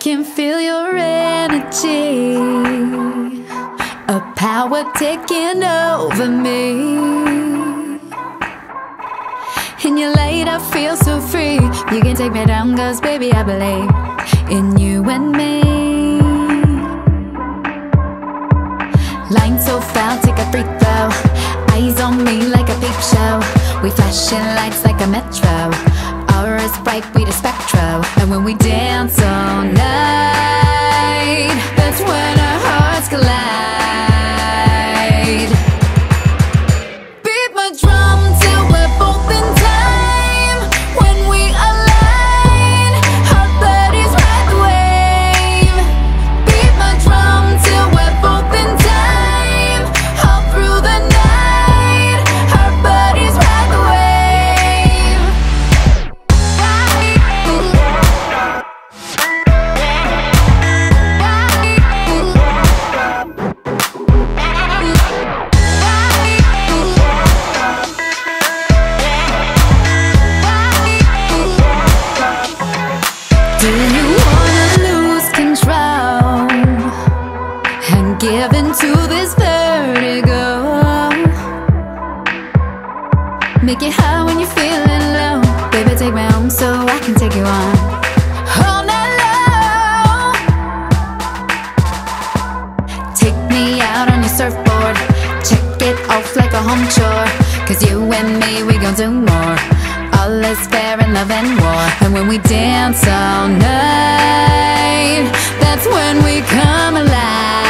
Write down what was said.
can feel your energy, a power taking over me. In your light I feel so free. You can take me down, cause baby I believe in you and me. Line so foul, take a free throw. Eyes on me like a peep show. We flashing lights like a metro. Aura's bright, we the spectro. And when we dance all night, that's when our hearts collide. Beat my drum till we're both in time. When we align, our bodies ride the wave. Beat my drum till we're both in time. All through the night, our bodies ride the wave. Do you wanna lose control and give into this vertigo? Make it high when you're feeling low. Baby, take me home so I can take you on all night long. Take me out on your surfboard, check it off like a home chore. Cause you and me, we gon' do more. All is fair in love and war. And when we dance all night, that's when we come alive.